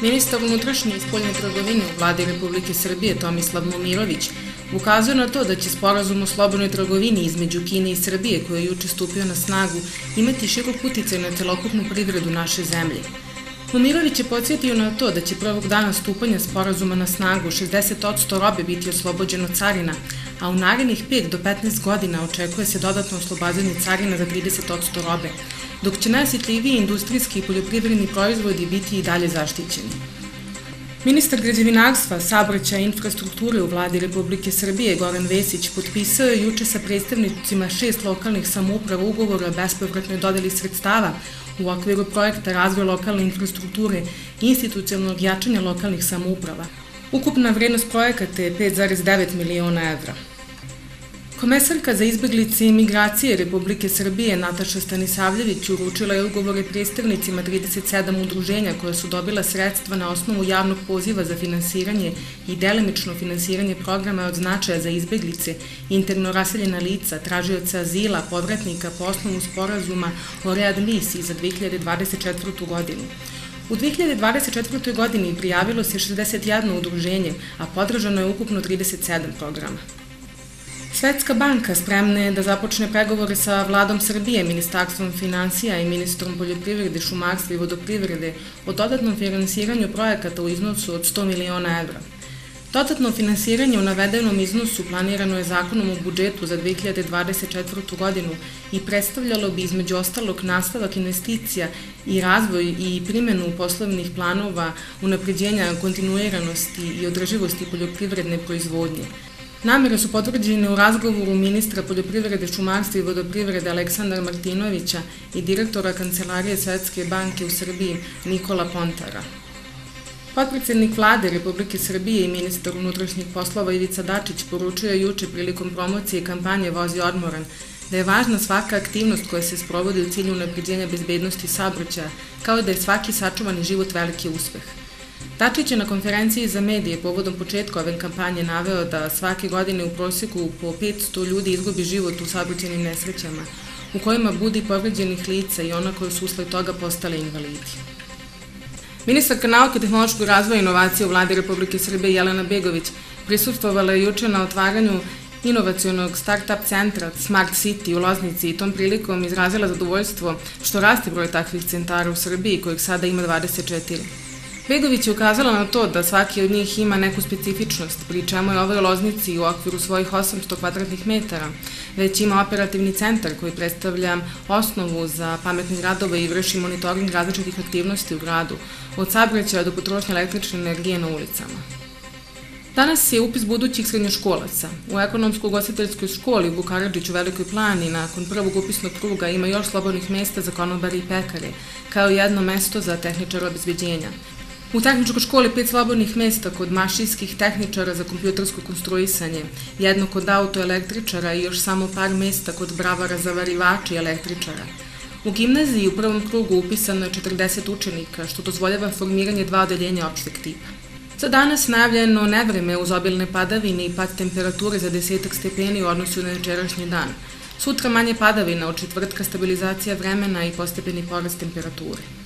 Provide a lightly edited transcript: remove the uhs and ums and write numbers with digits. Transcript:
Ministar unutrašnje i spoljne trgovine u vladi Republike Srbije Tomislav Momirović ukazuje na to da će sporazum o slobodnoj trgovini između Kine i Srbije, koji je juče stupio na snagu, imati širok uticaj na celokupnu privredu naše zemlje. Momirović je podsjetio na to da će prvog dana stupanja sporazuma na snagu 60% robe biti oslobođeno carina, a u narednih 5 do 15 godina očekuje se dodatno oslobađanje carina za 30% robe, dok će najosjetljiviji industrijski i poljoprivredni proizvodi biti i dalje zaštićeni. Ministar građevinarstva, saobraćaja i infrastrukture u vladi Republike Srbije Goran Vesić potpisao je juče sa predstavnicima 6 lokalnih samouprava ugovor o bespovratnoj dodeli sredstava u okviru projekta razvoja lokalne infrastrukture i institucionalnog jačanja lokalnih samouprava. Ukupna vrednost projekata je 5,9 miliona evra. Komesarka za izbeglice i migracije Republike Srbije Nataša Stanisavljević uručila je ugovore predstavnicima 37 udruženja koja su dobila sredstva na osnovu javnog poziva za finansiranje i delimično finansiranje programa od značaja za izbeglice, interno raseljena lica, tražioca azila, povratnika po osnovu sporazuma o readmisiji za 2024. godinu. U 2024. godini prijavilo se 61 udruženje, a podržano je ukupno 37 programa. Svetska banka spremna je da započne pregovore sa vladom Srbije, Ministarstvom finansija i ministrom poljoprivrede, šumarstva i vodoprivrede o dodatnom finansiranju projekata u iznosu od 100 miliona evra. Dodatno finansiranje u navedenom iznosu planirano je zakonom o budžetu za 2024. godinu i predstavljalo bi između ostalog nastavak investicija i razvoj i primjenu poslovnih planova, unapređenja kontinuiranosti i održivosti poljoprivredne proizvodnje. Namere su potvrđene u razgovoru ministra poljoprivrede, šumarstva i vodoprivrede Aleksandra Martinovića i direktora Kancelarije Svetske banke u Srbiji Nikola Pontara. Potpredsednik vlade Republike Srbije i ministar unutrašnjih poslova Ivica Dačić poručio je juče prilikom promocije kampanje Vozi odmoran da je važna svaka aktivnost koja se sprovodi u cilju unapređenja bezbednosti saobraćaja, kao da je svaki sačuvani život veliki uspeh. Dačić je na konferenciji za medije povodom početka ove kampanje naveo da svake godine u prosjeku po 500 ljudi izgubi život u saobraćajnim nesrećama, u kojima budi povređenih lica i ona koja su usled toga postale invalidi. Ministarka nauke, tehnološkog razvoja i inovacije u vladi Republike Srbije Jelena Begović prisustvovala je juče na otvaranju inovacionog start-up centra Smart City u Loznici i tom prilikom izrazila zadovoljstvo što raste broj takvih centara u Srbiji, kojih sada ima 24. Begović je ukazala na to da svaki od njih ima neku specifičnost, pri čemu je ovoj Loznici u okviru svojih 800 kvadratnih metara, već ima operativni centar koji predstavlja osnovu za pametne gradove i vrši monitoring različitih aktivnosti u gradu, od saobraćaja do potrošnje električne energije na ulicama. Danas je upis budućih srednjoškolaca. U ekonomsko-ugostiteljskoj školi u Bukaradžiću u Velikoj Plani nakon prvog upisnog kruga ima još slobodnih mesta za konobare i pekare, kao i jedno mesto za tehničara obezbeđenja. U tehničkoj školi 5 slobodnih mesta kod mašinskih tehničara za kompjutersko konstruisanje, jedno kod autoelektričara i još samo par mesta kod bravara za varivača i električara. U gimnaziji u prvom krugu upisano je 40 učenika, što dozvoljava formiranje 2 odeljenja opšteg tipa. Za danas najavljeno nevreme uz obilne padavine i pad temperature za 10 stepeni u odnosu na jučerašnji dan. Sutra manje padavina, od četvrtka stabilizacija vremena i postepeni porast temperature.